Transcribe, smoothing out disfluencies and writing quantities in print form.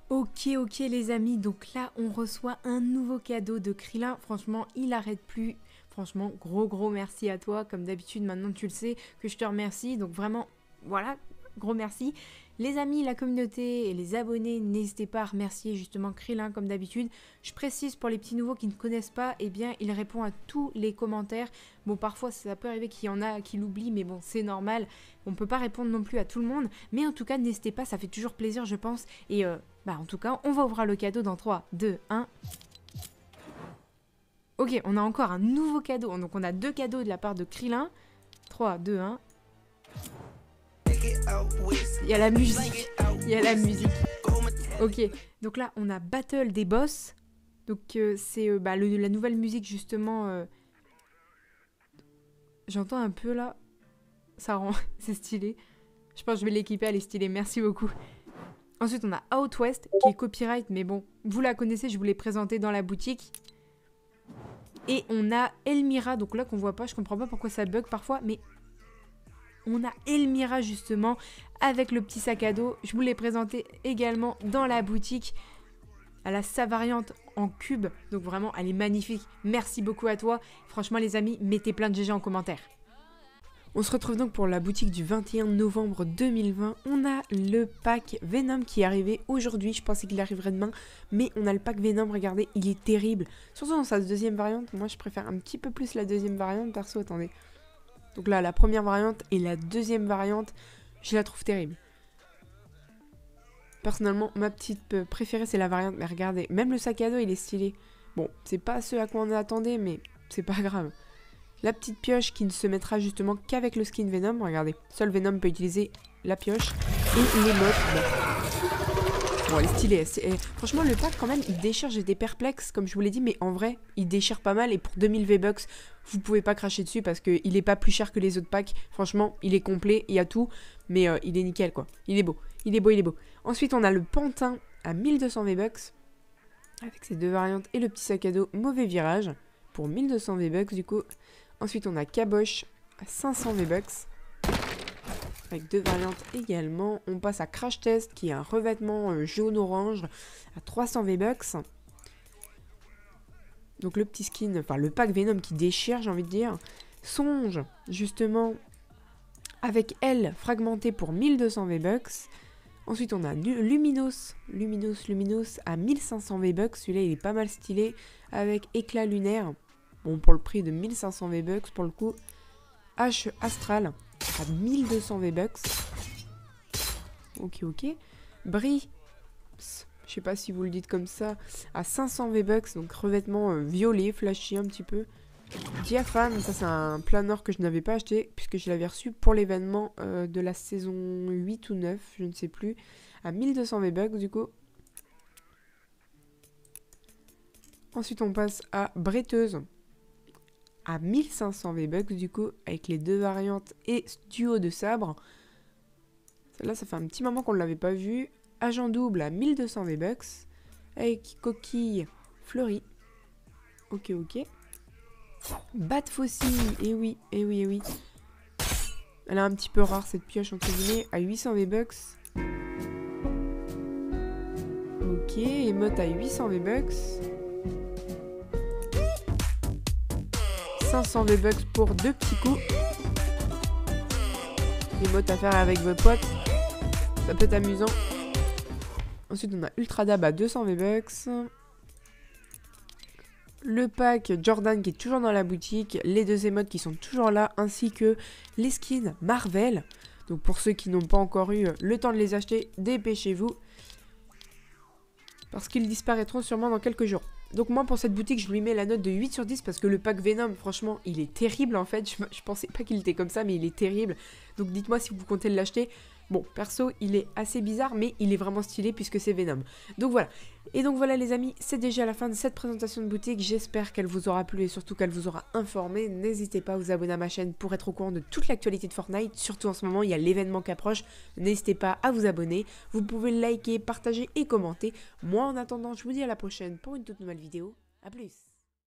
Ok les amis, donc là on reçoit un nouveau cadeau de Krillin. Franchement, il arrête plus. Franchement, gros merci à toi. Comme d'habitude, maintenant tu le sais que je te remercie. Donc vraiment, voilà, gros merci. Les amis, la communauté et les abonnés, n'hésitez pas à remercier justement Krillin comme d'habitude. Je précise pour les petits nouveaux qui ne connaissent pas, eh bien il répond à tous les commentaires. Bon, parfois ça peut arriver qu'il y en a qui l'oublient, mais bon, c'est normal. On ne peut pas répondre non plus à tout le monde. Mais en tout cas, n'hésitez pas, ça fait toujours plaisir je pense. Et en tout cas, on va ouvrir le cadeau dans 3, 2, 1. Ok, on a encore un nouveau cadeau. Donc on a 2 cadeaux de la part de Krillin. 3, 2, 1. Il y a la musique. Il y a la musique. Ok, donc là on a Battle des boss. Donc c'est la nouvelle musique justement. J'entends un peu là. Ça rend... c'est stylé. Je pense que je vais l'équiper, elle est stylée. Merci beaucoup. Ensuite, on a Out West, qui est copyright, mais bon, vous la connaissez, je vous l'ai présentée dans la boutique. Et on a Elmira, donc là qu'on voit pas, je comprends pas pourquoi ça bug parfois, mais on a Elmira justement, avec le petit sac à dos. Je vous l'ai présenté également dans la boutique. Elle a sa variante en cube, donc vraiment, elle est magnifique. Merci beaucoup à toi. Franchement, les amis, mettez plein de GG en commentaire. On se retrouve donc pour la boutique du 21 novembre 2020. On a le pack Venom qui est arrivé aujourd'hui. Je pensais qu'il arriverait demain. Mais on a le pack Venom, regardez, il est terrible. Surtout dans sa deuxième variante. Moi, je préfère un petit peu plus la deuxième variante. Perso, attendez. Donc là, la première variante et la deuxième variante, je la trouve terrible. Personnellement, ma petite préférée, c'est la variante. Mais regardez, même le sac à dos, il est stylé. Bon, c'est pas ce à quoi on attendait, mais c'est pas grave. La petite pioche qui ne se mettra justement qu'avec le skin Venom. Regardez, seul Venom peut utiliser la pioche. Et l'émote. Bon, elle est stylée. Franchement, le pack, quand même, il déchire. J'étais perplexe, comme je vous l'ai dit. Mais en vrai, il déchire pas mal. Et pour 2000 V-Bucks, vous pouvez pas cracher dessus parce qu'il est pas plus cher que les autres packs. Franchement, il est complet. Il y a tout. Mais il est nickel, quoi. Il est beau. Il est beau, il est beau. Ensuite, on a le pantin à 1200 V-Bucks. Avec ses 2 variantes et le petit sac à dos mauvais virage. Pour 1200 V-Bucks, du coup. Ensuite, on a Caboche à 500 V-Bucks. Avec 2 variantes également. On passe à Crash Test, qui est un revêtement jaune-orange à 300 V-Bucks. Donc le petit skin, enfin le pack Venom qui déchire, j'ai envie de dire. Songe, justement, avec elle fragmentée pour 1200 V-Bucks. Ensuite, on a Luminos à 1500 V-Bucks. Celui-là, il est pas mal stylé. Avec éclat lunaire. Bon, pour le prix de 1500 V-Bucks, pour le coup. H Astral à 1200 V-Bucks. Ok. Brie, je sais pas si vous le dites comme ça, à 500 V-Bucks. Donc revêtement violet, flashy un petit peu. Diaphane, ça c'est un planeur que je n'avais pas acheté puisque je l'avais reçu pour l'événement de la saison 8 ou 9, je ne sais plus. À 1200 V-Bucks du coup. Ensuite on passe à Bretteuse. À 1500 V-Bucks du coup, avec les 2 variantes et duo de sabre. Celle-là, ça fait un petit moment qu'on ne l'avait pas vue. Agent double à 1200 V-Bucks, avec coquille fleurie. Ok. Bat fossile, et oui. Elle est un petit peu rare cette pioche entre guillemets, à 800 V-Bucks. Ok, émote à 800 V-Bucks. 500 V-Bucks pour 2 petits coups. Des mots à faire avec vos potes. Ça peut être amusant. Ensuite, on a Ultra Dab à 200 V-Bucks. Le pack Jordan qui est toujours dans la boutique. Les 2 émotes qui sont toujours là. Ainsi que les skins Marvel. Donc pour ceux qui n'ont pas encore eu le temps de les acheter, dépêchez-vous. Parce qu'ils disparaîtront sûrement dans quelques jours. Donc moi pour cette boutique je lui mets la note de 8 sur 10 parce que le pack Venom franchement il est terrible en fait. Je pensais pas qu'il était comme ça mais il est terrible. Donc dites-moi si vous comptez l'acheter. Bon perso il est assez bizarre mais il est vraiment stylé puisque c'est Venom. Donc voilà. Et donc voilà les amis, c'est déjà la fin de cette présentation de boutique. J'espère qu'elle vous aura plu et surtout qu'elle vous aura informé. N'hésitez pas à vous abonner à ma chaîne pour être au courant de toute l'actualité de Fortnite. Surtout en ce moment il y a l'événement qui approche. N'hésitez pas à vous abonner. Vous pouvez liker, partager et commenter. Moi en attendant je vous dis à la prochaine pour une toute nouvelle vidéo. A plus.